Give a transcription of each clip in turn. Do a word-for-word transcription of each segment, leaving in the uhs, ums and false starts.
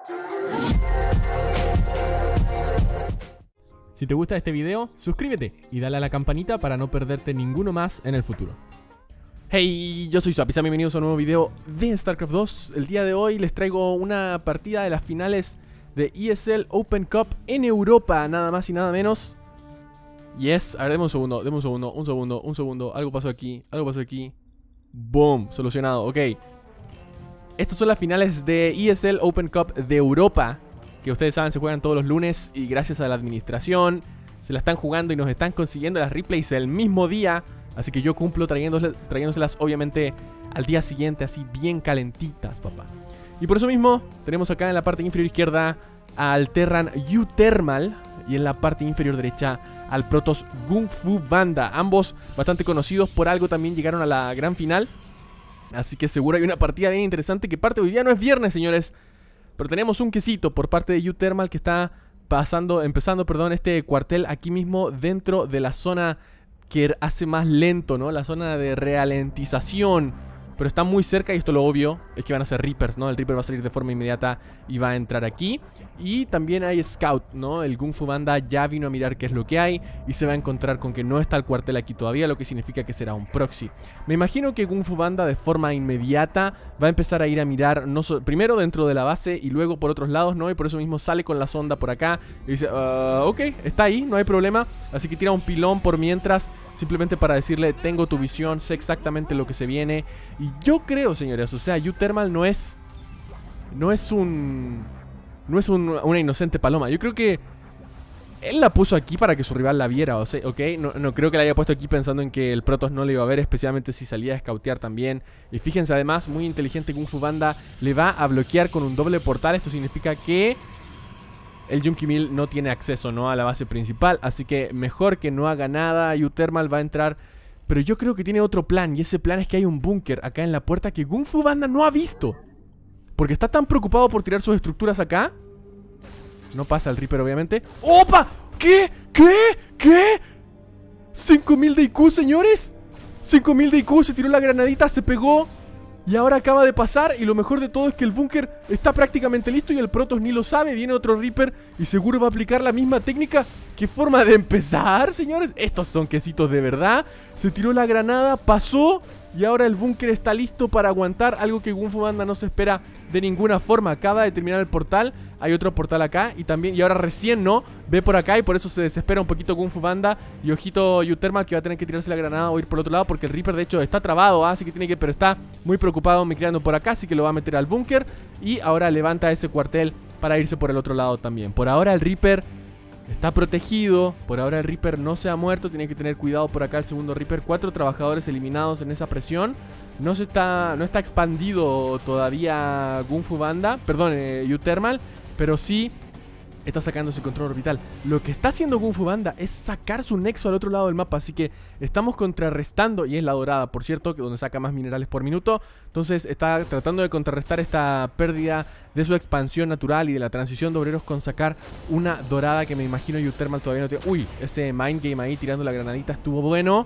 Si te gusta este video, suscríbete y dale a la campanita para no perderte ninguno más en el futuro. Hey, yo soy Swapy, bienvenidos a un nuevo video de StarCraft dos. El día de hoy les traigo una partida de las finales de E S L Open Cup en Europa, nada más y nada menos. Yes, a ver, deme un segundo, deme un segundo, un segundo, un segundo. Algo pasó aquí, algo pasó aquí. Boom, solucionado, ok. Estas son las finales de E S L Open Cup de Europa, que ustedes saben se juegan todos los lunes y gracias a la administración se la están jugando y nos están consiguiendo las replays el mismo día. Así que yo cumplo trayéndoselas obviamente al día siguiente, así bien calentitas, papá. Y por eso mismo tenemos acá en la parte inferior izquierda al Terran U-Thermal y en la parte inferior derecha al Protoss Kung Fu Banda. Ambos bastante conocidos, por algo también llegaron a la gran final. Así que seguro hay una partida bien interesante que parte hoy día. No es viernes, señores, pero tenemos un quesito por parte de U-Thermal que está pasando, empezando, perdón, este cuartel aquí mismo dentro de la zona que hace más lento, ¿no? La zona de ralentización. Pero está muy cerca y esto lo obvio es que van a ser Reapers, ¿no? El Reaper va a salir de forma inmediata y va a entrar aquí. Y también hay Scout, ¿no? El Kung Fu Banda ya vino a mirar qué es lo que hay y se va a encontrar con que no está el cuartel aquí todavía, lo que significa que será un proxy. Me imagino que Kung Fu Banda de forma inmediata va a empezar a ir a mirar no so primero dentro de la base y luego por otros lados, ¿no? Y por eso mismo sale con la sonda por acá y dice, uh, ok, está ahí, no hay problema. Así que tira un pilón por mientras, simplemente para decirle, tengo tu visión, sé exactamente lo que se viene. Y yo creo, señores, o sea, U-Thermal no es No es un No es un, una inocente paloma. Yo creo que él la puso aquí para que su rival la viera, o sea, ok. No, no creo que la haya puesto aquí pensando en que el Protoss no le iba a ver, especialmente si salía a scoutear también. Y fíjense, además, muy inteligente Kung Fu Banda, le va a bloquear con un doble portal. Esto significa que el Junkie Mill no tiene acceso, ¿no?, a la base principal. Así que mejor que no haga nada. U-Thermal va a entrar, pero yo creo que tiene otro plan. Y ese plan es que hay un búnker acá en la puerta que Kung Fu Banda no ha visto, porque está tan preocupado por tirar sus estructuras acá. No pasa el Reaper, obviamente. ¡Opa! ¿Qué? ¿Qué? ¿Qué? cinco mil de I Q, señores. cinco mil de I Q, se tiró la granadita, se pegó y ahora acaba de pasar. Y lo mejor de todo es que el búnker está prácticamente listo y el Protoss ni lo sabe. Viene otro Reaper y seguro va a aplicar la misma técnica. ¿Qué forma de empezar, señores? Estos son quesitos de verdad. Se tiró la granada, pasó y ahora el búnker está listo para aguantar. Algo que Kung Fu Banda no se espera de ninguna forma. Acaba de terminar el portal. Hay otro portal acá y también, y ahora recién no ve por acá y por eso se desespera un poquito Kung Fu Banda. Y ojito U-Thermal, que va a tener que tirarse la granada o ir por otro lado, porque el Reaper de hecho está trabado, ¿eh? Así que tiene que, pero está muy preocupado migrando por acá, así que lo va a meter al búnker. Y ahora levanta ese cuartel para irse por el otro lado también. Por ahora el Reaper está protegido, por ahora el Reaper no se ha muerto. Tiene que tener cuidado por acá el segundo Reaper. Cuatro trabajadores eliminados en esa presión. No se está, no está expandido todavía Kung Fu Banda, perdón, eh, U-Thermal, pero sí está sacando ese control orbital. Lo que está haciendo Kung Fu Banda es sacar su nexo al otro lado del mapa. Así que estamos contrarrestando, y es la dorada, por cierto, que donde saca más minerales por minuto. Entonces está tratando de contrarrestar esta pérdida de su expansión natural y de la transición de obreros con sacar una dorada que me imagino U-Thermal todavía no tiene. Uy, ese mind game ahí tirando la granadita estuvo bueno,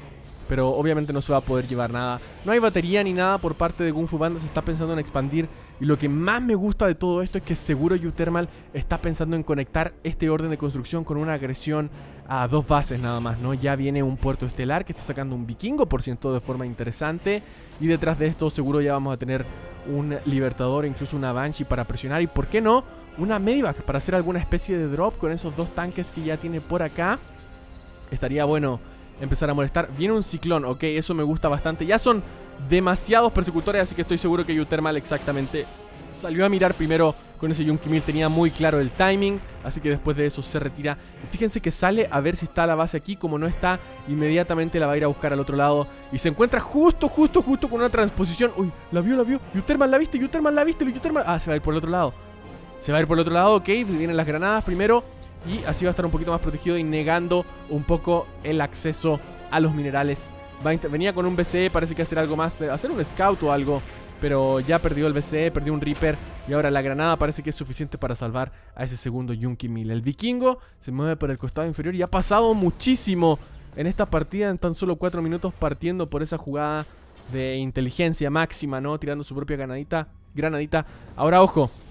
pero obviamente no se va a poder llevar nada. No hay batería ni nada por parte de Kung Fu Banda. Se está pensando en expandir. Y lo que más me gusta de todo esto es que seguro U-Thermal está pensando en conectar este orden de construcción con una agresión a dos bases nada más, ¿no? Ya viene un puerto estelar que está sacando un vikingo, por cierto, de forma interesante. Y detrás de esto seguro ya vamos a tener un libertador, incluso una Banshee para presionar. Y por qué no, una Medivac para hacer alguna especie de drop con esos dos tanques que ya tiene por acá. Estaría bueno empezar a molestar. Viene un ciclón, ok, eso me gusta bastante. Ya son demasiados persecutores, así que estoy seguro que U-Thermal exactamente salió a mirar primero con ese Junkie Mill. Tenía muy claro el timing, así que después de eso se retira. Y fíjense que sale a ver si está la base aquí. Como no está, inmediatamente la va a ir a buscar al otro lado. Y se encuentra justo, justo, justo con una transposición. Uy, la vio, la vio. U-Thermal la viste, U-Thermal la viste, U-Thermal. Ah, se va a ir por el otro lado. Se va a ir por el otro lado, ok. Vienen las granadas primero y así va a estar un poquito más protegido y negando un poco el acceso a los minerales. Va a venía con un B C E, parece que hacer algo más, hacer un scout o algo, pero ya perdió el B C E, perdió un Reaper y ahora la granada parece que es suficiente para salvar a ese segundo Junkie Mill. El vikingo se mueve por el costado inferior y ha pasado muchísimo en esta partida en tan solo cuatro minutos, partiendo por esa jugada de inteligencia máxima, ¿no? Tirando su propia granadita, granadita. Ahora, ojo,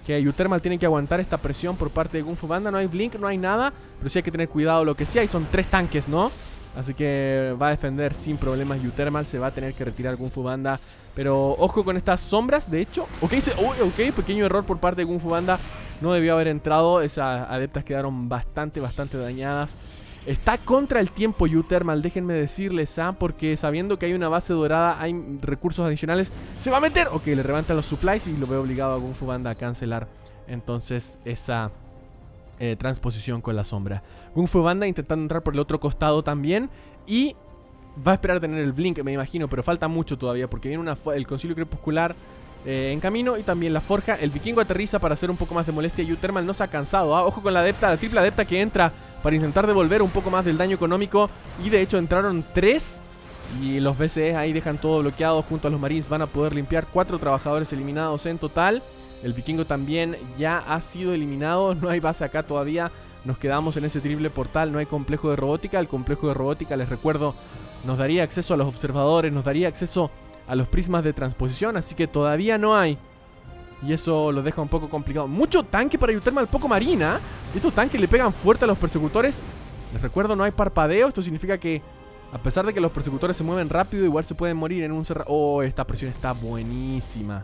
Que U-Thermal tiene que aguantar esta presión por parte de Kung Fu Panda. No hay blink, no hay nada, pero sí hay que tener cuidado. Lo que sí hay son tres tanques, ¿no? Así que va a defender sin problemas U-Thermal. Se va a tener que retirar Kung Fu Panda. Pero ojo con estas sombras, de hecho. Ok, se, oh, ok, pequeño error por parte de Kung Fu Panda. No debió haber entrado. Esas adeptas quedaron bastante, bastante dañadas. Está contra el tiempo U-Thermal, déjenme decirles, ¿ah? Porque sabiendo que hay una base dorada, hay recursos adicionales. ¿Se va a meter? Ok, le levantan los supplies y lo veo obligado a Kung Fu Panda a cancelar entonces esa eh, transposición con la sombra. Kung Fu Panda intentando entrar por el otro costado también. Y va a esperar a tener el blink, me imagino, pero falta mucho todavía porque viene una, el concilio crepuscular eh, en camino y también la forja. El vikingo aterriza para hacer un poco más de molestia. U-Thermal no se ha cansado, ¿ah? Ojo con la adepta, la triple adepta que entra para intentar devolver un poco más del daño económico. Y de hecho entraron tres. Y los B C Es ahí dejan todo bloqueado. Junto a los Marines van a poder limpiar. Cuatro trabajadores eliminados en total. El vikingo también ya ha sido eliminado. No hay base acá todavía. Nos quedamos en ese triple portal. No hay complejo de robótica. El complejo de robótica, les recuerdo, nos daría acceso a los observadores. Nos daría acceso a los prismas de transposición. Así que todavía no hay. Y eso lo deja un poco complicado. Mucho tanque para U-Thermal, poco marina. Estos tanques le pegan fuerte a los persecutores. Les recuerdo, no hay parpadeo. Esto significa que, a pesar de que los persecutores se mueven rápido, igual se pueden morir en un cerrado. Oh, esta presión está buenísima.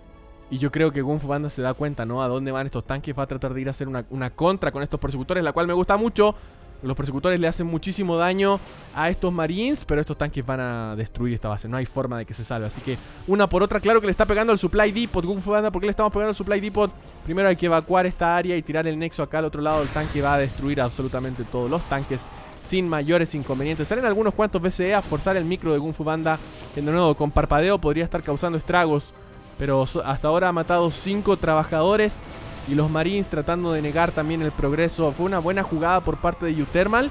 Y yo creo que Kung Fu Panda se da cuenta, ¿no? A dónde van estos tanques. Va a tratar de ir a hacer una, una contra con estos persecutores, la cual me gusta mucho. Los persecutores le hacen muchísimo daño a estos marines, pero estos tanques van a destruir esta base. No hay forma de que se salve. Así que una por otra, claro que le está pegando al supply depot Kung Fu Panda. ¿Por qué le estamos pegando al supply depot? Primero hay que evacuar esta área y tirar el nexo acá al otro lado. El tanque va a destruir absolutamente todos los tanques sin mayores inconvenientes. Salen algunos cuantos B C E a forzar el micro de Kung Fu Panda, que de nuevo con parpadeo podría estar causando estragos. Pero hasta ahora ha matado cinco trabajadores. Y los Marines tratando de negar también el progreso. Fue una buena jugada por parte de U-Thermal.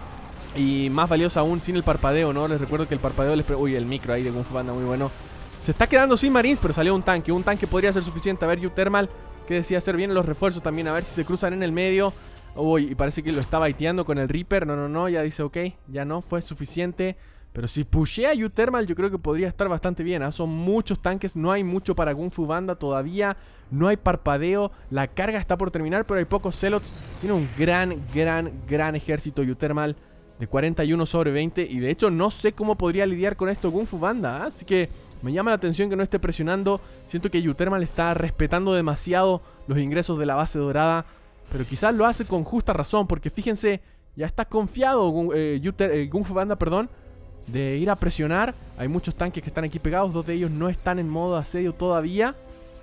Y más valiosa aún sin el parpadeo, ¿no? Les recuerdo que el parpadeo les... Uy, el micro ahí de Kung Fu Panda, muy bueno. Se está quedando sin Marines, pero salió un tanque. Un tanque podría ser suficiente. A ver, U-Thermal, que decía hacer bien los refuerzos también. A ver si se cruzan en el medio. Uy, y parece que lo está baiteando con el Reaper. No, no, no, ya dice ok, ya no, fue suficiente. Pero si pushea a U-Thermal, yo creo que podría estar bastante bien, ¿eh? Son muchos tanques, no hay mucho para Kung Fu Panda todavía. No hay parpadeo, la carga está por terminar, pero hay pocos Zealots. Tiene un gran, gran, gran ejército U-Thermal de cuarenta y uno sobre veinte. Y de hecho no sé cómo podría lidiar con esto Kung Fu Panda, ¿eh? Así que me llama la atención que no esté presionando. Siento que U-Thermal está respetando demasiado los ingresos de la base dorada. Pero quizás lo hace con justa razón, porque fíjense, ya está confiado eh, eh, Kung Fu Panda, perdón, de ir a presionar. Hay muchos tanques que están aquí pegados. Dos de ellos no están en modo asedio todavía.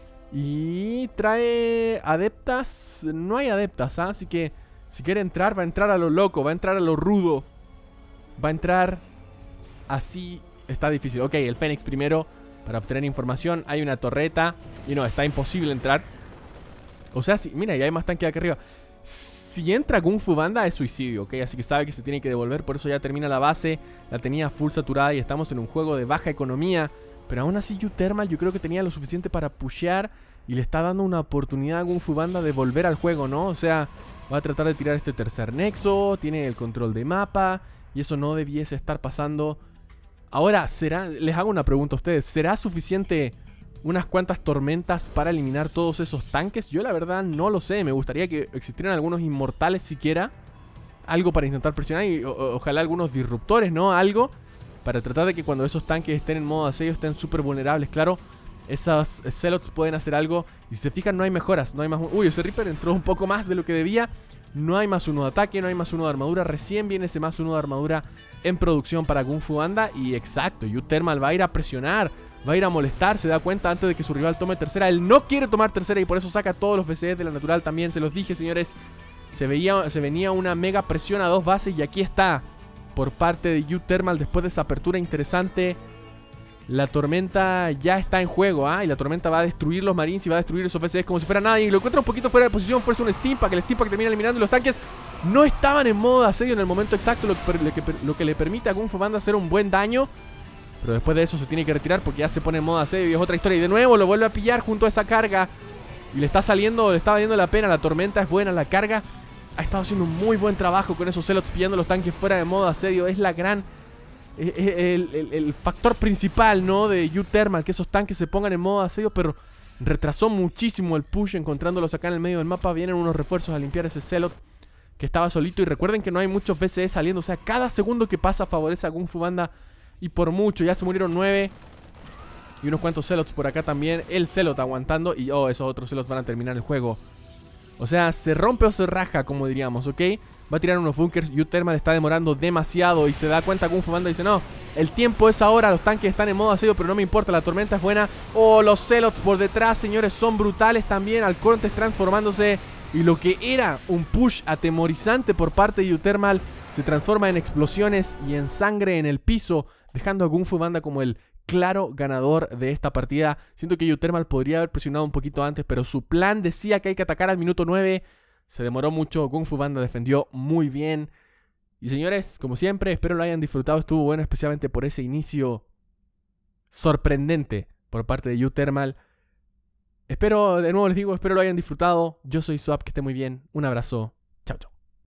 Y trae adeptas. No hay adeptas, ¿eh? Así que si quiere entrar, va a entrar a lo loco. Va a entrar a lo rudo. Va a entrar así. Está difícil. Ok, el Fénix primero para obtener información. Hay una torreta. Y no, está imposible entrar. O sea, sí, mira, ya hay más tanques aquí arriba. Si entra Kung Fu Panda es suicidio, ¿ok? Así que sabe que se tiene que devolver. Por eso ya termina la base. La tenía full saturada y estamos en un juego de baja economía. Pero aún así U-Thermal yo creo que tenía lo suficiente para pushear. Y le está dando una oportunidad a Kung Fu Panda de volver al juego, ¿no? O sea, va a tratar de tirar este tercer nexo. Tiene el control de mapa. Y eso no debiese estar pasando. Ahora, ¿será? Les hago una pregunta a ustedes. ¿Será suficiente unas cuantas tormentas para eliminar todos esos tanques? Yo la verdad no lo sé. Me gustaría que existieran algunos inmortales siquiera. Algo para intentar presionar. Y o, ojalá algunos disruptores, ¿no? Algo para tratar de que cuando esos tanques estén en modo asedio estén súper vulnerables. Claro, esas Zealots pueden hacer algo. Y si se fijan, no hay mejoras, no hay más... Uy, ese Reaper entró un poco más de lo que debía. No hay más uno de ataque, no hay más uno de armadura. Recién viene ese más uno de armadura en producción para Kung Fu Panda. Y exacto, U-Thermal va a ir a presionar, va a ir a molestar. Se da cuenta antes de que su rival tome tercera. Él no quiere tomar tercera y por eso saca todos los B C Es de la natural también. Se los dije, señores. Se, veía, se venía una mega presión a dos bases y aquí está por parte de U-Thermal después de esa apertura interesante. La tormenta ya está en juego, ¿ah? ¿eh? Y la tormenta va a destruir los marines y va a destruir esos B C Es como si fuera nada. Y lo encuentra un poquito fuera de posición. Fuerza un Steampack. El Steampack termina eliminando. Y los tanques no estaban en modo asedio en el momento exacto, lo que, lo que le permite a Kung Fu Panda hacer un buen daño. Pero después de eso se tiene que retirar porque ya se pone en modo asedio y es otra historia. Y de nuevo lo vuelve a pillar junto a esa carga. Y le está saliendo, le está valiendo la pena. La tormenta es buena, la carga ha estado haciendo un muy buen trabajo con esos Zealots pillando los tanques fuera de modo asedio. Es la gran... El, el, el factor principal, ¿no? De U-Thermal, que esos tanques se pongan en modo asedio. Pero retrasó muchísimo el push encontrándolos acá en el medio del mapa. Vienen unos refuerzos a limpiar ese Zealot que estaba solito. Y recuerden que no hay muchos B C E saliendo. O sea, cada segundo que pasa favorece a Kung Fu Panda. Y por mucho, ya se murieron nueve. Y unos cuantos Zealots por acá también. El Zealot aguantando. Y oh, esos otros Zealots van a terminar el juego. O sea, se rompe o se raja, como diríamos, ¿ok? Va a tirar unos bunkers. U-Thermal está demorando demasiado. Y se da cuenta Kung Fu Panda y dice, no, el tiempo es ahora. Los tanques están en modo asedio, pero no me importa. La tormenta es buena. Oh, los Zealots por detrás, señores, son brutales también. Alcortes transformándose. Y lo que era un push atemorizante por parte de U-Thermal se transforma en explosiones y en sangre en el piso, dejando a Kung Fu Panda como el claro ganador de esta partida. Siento que U-Thermal podría haber presionado un poquito antes, pero su plan decía que hay que atacar al minuto nueve. Se demoró mucho, Kung Fu Panda defendió muy bien. Y señores, como siempre, espero lo hayan disfrutado. Estuvo bueno, especialmente por ese inicio sorprendente por parte de U-Thermal. Espero, de nuevo les digo, espero lo hayan disfrutado. Yo soy Swap, que esté muy bien. Un abrazo